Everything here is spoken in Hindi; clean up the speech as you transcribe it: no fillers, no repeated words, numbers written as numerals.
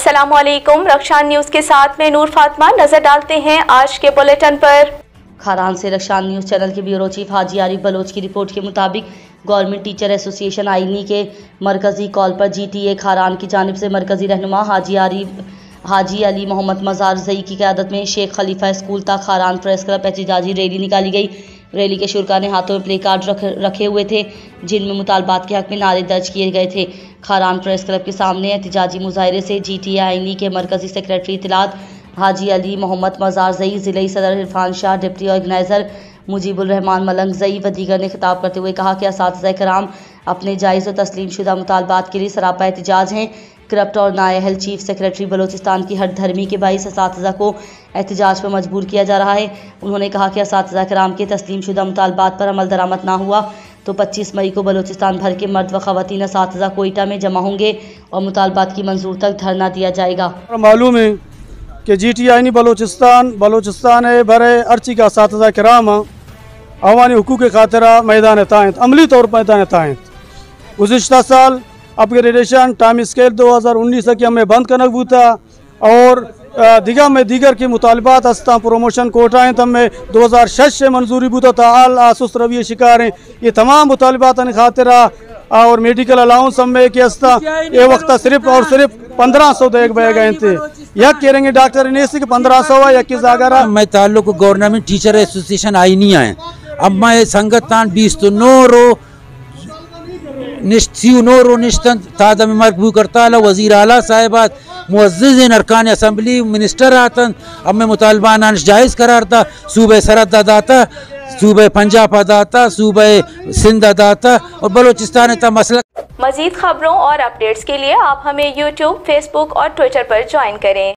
अस्सलामुअलैकुम। रक्षान न्यूज के साथ में नूर फातिमा। नजर डालते हैं आज के बुलेटिन पर। खारान से रक्षान न्यूज चैनल के ब्यूरो चीफ हाजी आरिफ बलोच की रिपोर्ट के मुताबिक गवर्नमेंट टीचर एसोसिएशन आईनी के मरकजी कॉल पर जीटीए खारान की जानिब से मरकजी रहनुमा हाजी अली मोहम्मद मज़ार ज़ई की क़यादत में शेख खलीफा स्कूल तक खारान प्रेस क्लब एहतजाजी रैली निकाली गई। रैली के शुरका ने हाथों में प्ले कार्ड रखे हुए थे जिनमें मुतालबात के हक में नारे दर्ज किए गए थे। खारान प्रेस क्लब के सामने एहतजाजी मुजाहरे से जीटीए आईनी के मरकजी सेक्रेटरी इत्तलात हाजी अली मोहम्मद मज़ार ज़ई, ज़िले सदर Irfan Shah, deputy organiser Mujibur Rahman Malangzai व दीगर ने खिताब करते हुए कहा कि असातिज़ा कराम अपने जायज़ व तस्लीम शुदा मुतालबात के लिए सरापा एहतजाज हैं। करप्ट और नाअहल चीफ सेक्रेटरी बलोचिस्तान की हर धर्मी के बाइस असातिज़ा को एहतजाज पर मजबूर किया जा रहा है। उन्होंने कहा कि असातिज़ा कराम के तस्लीम शुदा मुतालबात पर अमल दरामद ना हुआ तो 25 मई को बलोचिस्तान भर के मर्द व ख़वातीन असातिज़ा कोयटा में जमा होंगे और मुतालबात की मंजूर तक धरना दिया जाएगा। मालूम है कि जीटीए आईनी बलोचिस्तान बरे अर्ची का असातिज़ा कराम अवानी हुकूक़ खातिरा मैदान तायत अमली तौर पर मैदान तायत गुज़िश्ता साल अपग्रेडेशन टाइम स्केल 2019 की हमें बंद करना बूता और दीगर के मुतालबात हस्ता प्रमोशन कोटाएँ तब में 2006 से मंजूरी बूता था आल आसुस रवि शिकार हैं। ये तमाम मुतालबात खातिरा और मेडिकल अलाउंस में के हस्ता ये वक्त सिर्फ और सिर्फ 1500 देख बह गए थे। यह कहेंगे डॉक्टर इनेसी के 1500 है या जागरा मैं ताल्लुक गवर्नमेंट टीचर एसोसिएशन आईनी है। अब मैं संगतान 20 तो नोरो निश्तन तादम मरबू करता वज़ीर आला साहिबात मुअज़्ज़िज़ीन अरकान असम्बली मिनिस्टर आतन। अब मैं मुतालबान जायज़ करार था सूबे सरहद दाता, सूबे पंजाब दाता, सूबे सिंध दाता और बलोचिस्तान का मसला। मज़ीद खबरों और अपडेट्स के लिए आप हमें यूट्यूब, फेसबुक और ट्विटर पर ज्वाइन करें।